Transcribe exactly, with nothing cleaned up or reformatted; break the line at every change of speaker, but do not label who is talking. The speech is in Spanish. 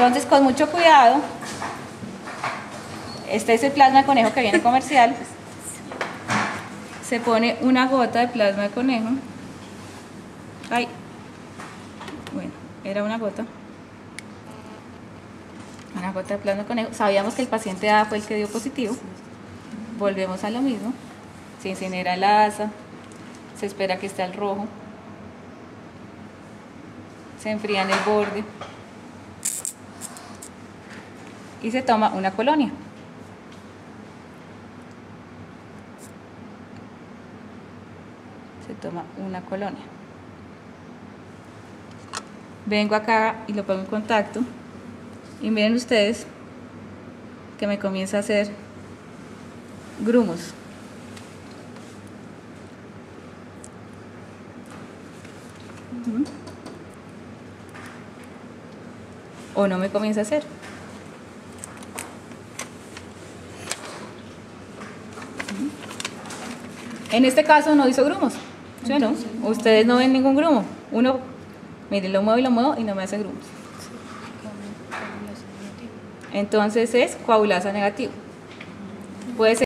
Entonces, con mucho cuidado, este es el plasma de conejo que viene comercial. Se pone una gota de plasma de conejo. Ay, bueno, era una gota. Una gota de plasma de conejo. Sabíamos que el paciente A fue el que dio positivo. Volvemos a lo mismo. Se incinera la asa. Se espera que esté al rojo. Se enfría en el borde. Y se toma una colonia. Se toma una colonia. Vengo acá y lo pongo en contacto. Y miren ustedes que me comienza a hacer grumos. Uh-huh. O no me comienza a hacer. Uh-huh. En este caso no hizo grumos. ¿Sí o no? Ustedes no ven ningún grumo. Uno, miren, lo muevo y lo muevo y no me hace grumos. Entonces es coagulasa negativo. Puede ser